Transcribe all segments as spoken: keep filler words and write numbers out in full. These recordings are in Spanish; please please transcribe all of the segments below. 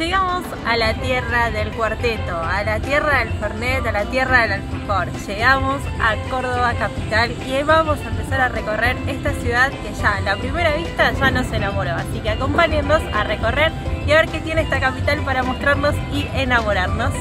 Llegamos a la tierra del cuarteto, a la tierra del fernet, a la tierra del alfajor. Llegamos a Córdoba capital y ahí vamos a empezar a recorrer esta ciudad que ya a la primera vista ya nos enamoró. Así que acompáñennos a recorrer y a ver qué tiene esta capital para mostrarnos y enamorarnos.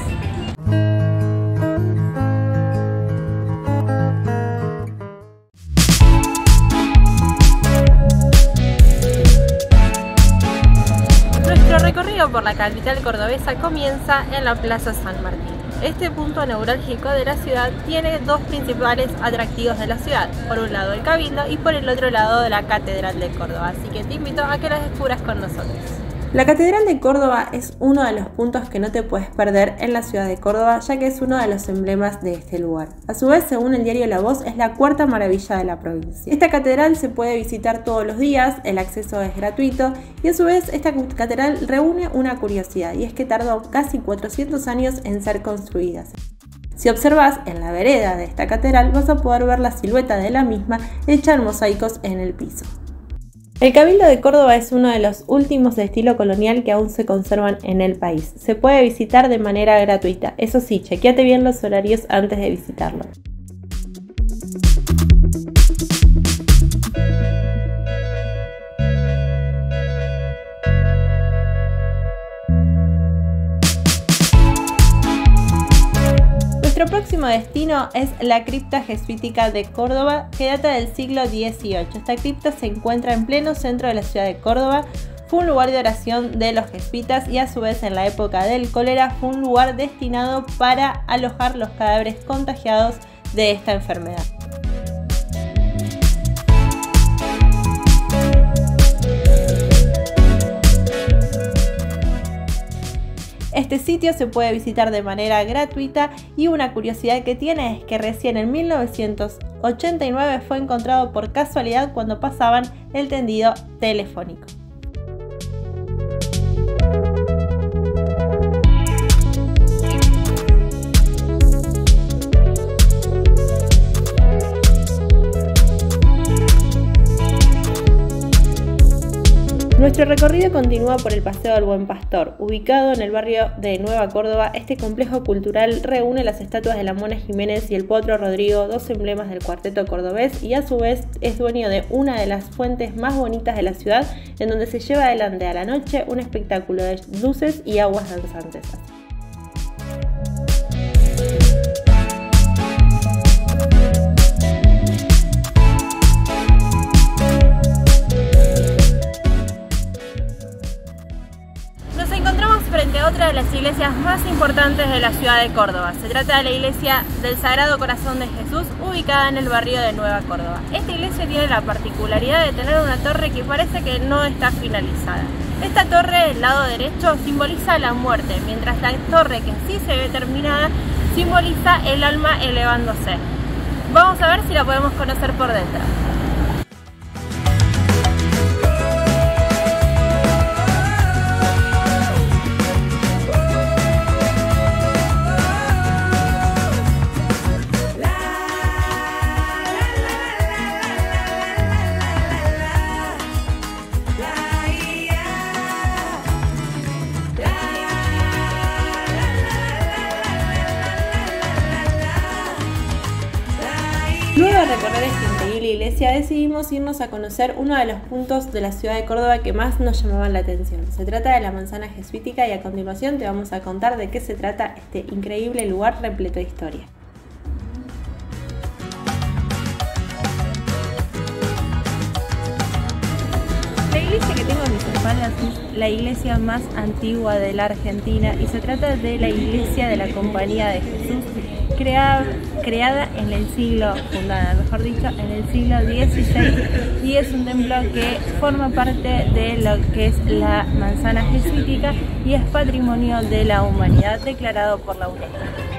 Nuestro recorrido por la capital cordobesa comienza en la Plaza San Martín. Este punto neurálgico de la ciudad tiene dos principales atractivos de la ciudad, por un lado el Cabildo y por el otro lado la Catedral de Córdoba, así que te invito a que las descubras con nosotros. La Catedral de Córdoba es uno de los puntos que no te puedes perder en la ciudad de Córdoba, ya que es uno de los emblemas de este lugar. A su vez, según el diario La Voz, es la cuarta maravilla de la provincia. Esta catedral se puede visitar todos los días, el acceso es gratuito y a su vez esta catedral reúne una curiosidad, y es que tardó casi cuatrocientos años en ser construida. Si observas en la vereda de esta catedral vas a poder ver la silueta de la misma hecha en mosaicos en el piso. El Cabildo de Córdoba es uno de los últimos de estilo colonial que aún se conservan en el país. Se puede visitar de manera gratuita, eso sí, chequeate bien los horarios antes de visitarlo. Nuestro próximo destino es la cripta jesuítica de Córdoba, que data del siglo dieciocho. Esta cripta se encuentra en pleno centro de la ciudad de Córdoba. Fue un lugar de oración de los jesuitas y a su vez en la época del cólera fue un lugar destinado para alojar los cadáveres contagiados de esta enfermedad. Este sitio se puede visitar de manera gratuita y una curiosidad que tiene es que recién en mil novecientos ochenta y nueve fue encontrado por casualidad cuando pasaban el tendido telefónico. Nuestro recorrido continúa por el Paseo del Buen Pastor. Ubicado en el barrio de Nueva Córdoba, este complejo cultural reúne las estatuas de la Mona Jiménez y el Potro Rodrigo, dos emblemas del cuarteto cordobés, y a su vez es dueño de una de las fuentes más bonitas de la ciudad, en donde se lleva adelante a la noche un espectáculo de luces y aguas danzantes. Frente a otra de las iglesias más importantes de la ciudad de Córdoba. Se trata de la iglesia del Sagrado Corazón de Jesús, ubicada en el barrio de Nueva Córdoba. Esta iglesia tiene la particularidad de tener una torre que parece que no está finalizada. Esta torre del lado derecho simboliza la muerte, mientras la torre que sí se ve terminada simboliza el alma elevándose. Vamos a ver si la podemos conocer por dentro. Luego de recorrer esta increíble iglesia decidimos irnos a conocer uno de los puntos de la ciudad de Córdoba que más nos llamaban la atención. Se trata de la manzana jesuítica y a continuación te vamos a contar de qué se trata este increíble lugar repleto de historia. La iglesia que tengo en mis espaldas es la iglesia más antigua de la Argentina y se trata de la iglesia de la Compañía de Jesús, creada, creada en el siglo, fundada mejor dicho, en el siglo dieciséis, y es un templo que forma parte de lo que es la manzana jesuítica y es patrimonio de la humanidad declarado por la UNESCO.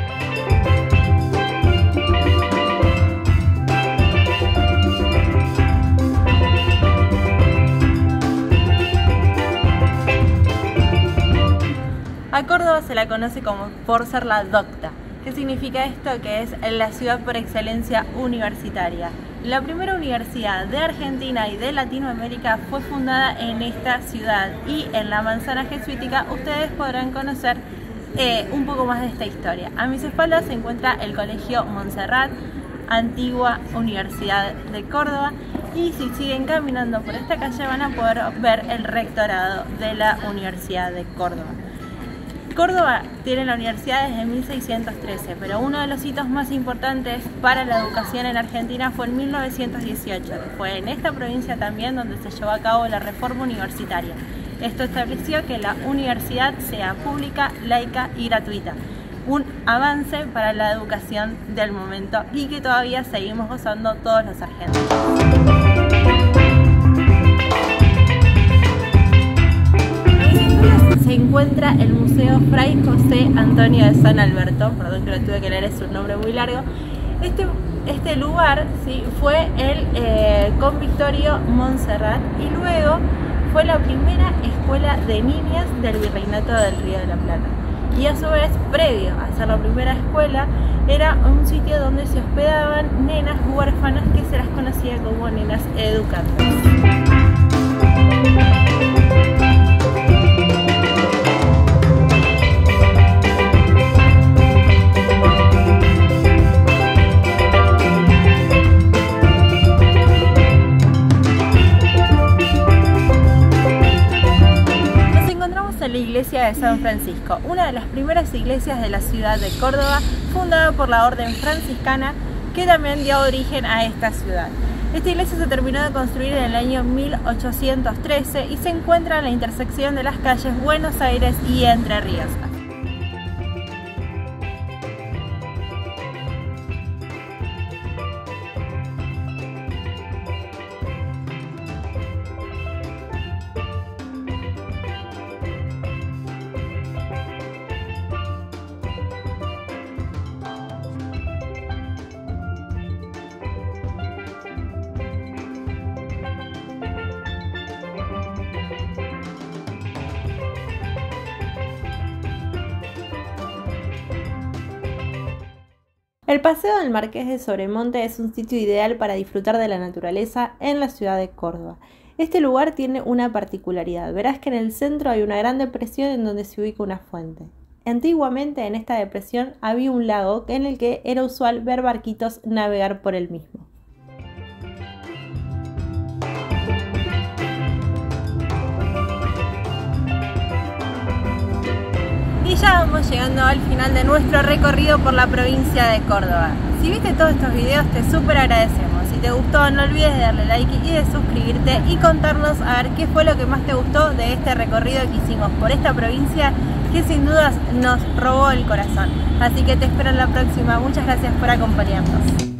A Córdoba se la conoce como por ser la docta. ¿Qué significa esto? Que es la ciudad por excelencia universitaria. La primera universidad de Argentina y de Latinoamérica fue fundada en esta ciudad, y en la manzana jesuítica ustedes podrán conocer eh, un poco más de esta historia. A mis espaldas se encuentra el Colegio Montserrat, antigua Universidad de Córdoba, y si siguen caminando por esta calle van a poder ver el rectorado de la Universidad de Córdoba. Córdoba tiene la universidad desde mil seiscientos trece, pero uno de los hitos más importantes para la educación en Argentina fue en mil novecientos dieciocho. Fue en esta provincia también donde se llevó a cabo la reforma universitaria. Esto estableció que la universidad sea pública, laica y gratuita. Un avance para la educación del momento y que todavía seguimos gozando todos los argentinos. Se encuentra el Museo Fray José Antonio de San Alberto, perdón que lo tuve que leer, es un nombre muy largo. Este, este lugar ¿sí? fue el eh, convictorio Montserrat, y luego fue la primera escuela de niñas del Virreinato del Río de la Plata. Y a su vez, previo a ser la primera escuela, era un sitio donde se hospedaban nenas huérfanas que se las conocía como nenas educantes. En la iglesia de San Francisco, una de las primeras iglesias de la ciudad de Córdoba, fundada por la orden franciscana, que también dio origen a esta ciudad. Esta iglesia se terminó de construir en el año mil ochocientos trece y se encuentra en la intersección de las calles Buenos Aires y Entre Ríos. El Paseo del Marqués de Sobremonte es un sitio ideal para disfrutar de la naturaleza en la ciudad de Córdoba. Este lugar tiene una particularidad. Verás que en el centro hay una gran depresión en donde se ubica una fuente. Antiguamente en esta depresión había un lago en el que era usual ver barquitos navegar por el mismo. Y ya vamos llegando al final de nuestro recorrido por la provincia de Córdoba. Si viste todos estos videos te súper agradecemos. Si te gustó no olvides de darle like y de suscribirte y contarnos a ver qué fue lo que más te gustó de este recorrido que hicimos por esta provincia que sin dudas nos robó el corazón. Así que te espero en la próxima. Muchas gracias por acompañarnos.